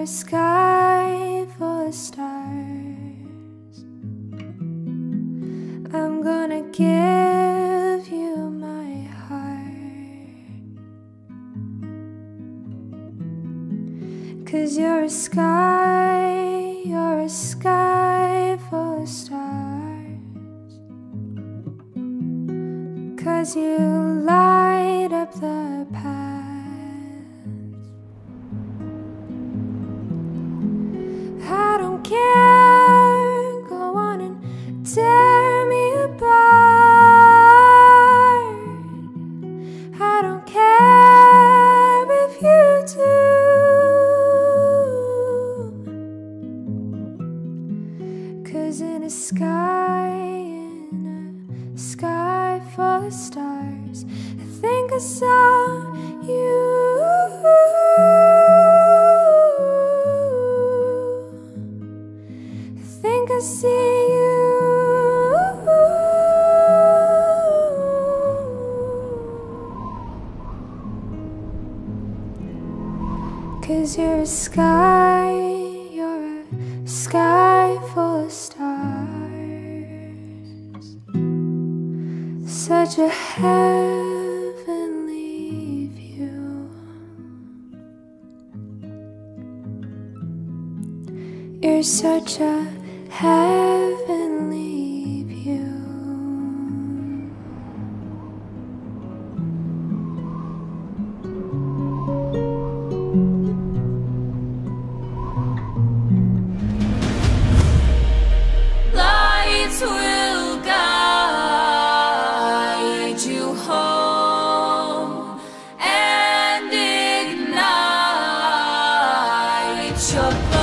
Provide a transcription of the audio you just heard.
a sky full of stars. I'm gonna give you my heart, 'cause you're a sky full of stars. 'Cause you light up the path. I don't care, go on and tear me apart. I don't care if you do, 'cause in a sky full of stars, I think I saw you. I think I see you. 'Cause you're a sky full of stars. Such a heavenly view. You're such a heavenly view. Lights will guide you home and ignite your